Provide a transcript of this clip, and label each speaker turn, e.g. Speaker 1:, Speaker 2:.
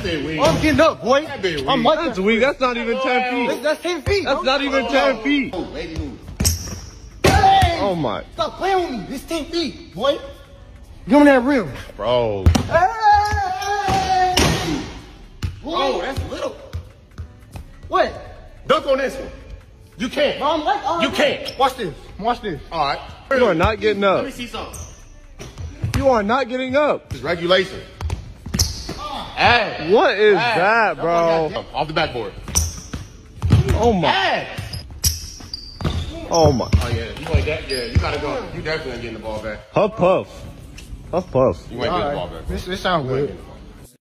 Speaker 1: That bit weak.
Speaker 2: I'm getting up, boy.
Speaker 1: That bit weak.
Speaker 2: I'm like
Speaker 3: That's weak. That's not even 10 feet.
Speaker 2: That's 10 feet.
Speaker 3: That's not even 10 feet.
Speaker 1: Oh, lady move.
Speaker 2: Hey!
Speaker 3: Oh my.
Speaker 2: Stop playing with me. It's 10 feet, boy. Give me that rim.
Speaker 1: Bro.
Speaker 2: Hey!
Speaker 1: Bro, that's little.
Speaker 2: What?
Speaker 1: Dunk on this one. You can't.
Speaker 2: Bro, I'm like,
Speaker 1: You can't.
Speaker 2: Watch this. Watch this.
Speaker 1: All right.
Speaker 3: You are not getting
Speaker 1: Let
Speaker 3: up.
Speaker 1: me see something.
Speaker 3: You are not getting up.
Speaker 1: It's regulation. Hey.
Speaker 3: What is that, bro?
Speaker 1: Off the backboard.
Speaker 3: Oh my.
Speaker 1: Hey.
Speaker 3: Oh my.
Speaker 1: Oh yeah, you like that? Yeah, you gotta go. You definitely ain't getting the ball back.
Speaker 3: Huff puff. Huff puff.
Speaker 1: You ain't getting the ball back.
Speaker 2: This sounds good.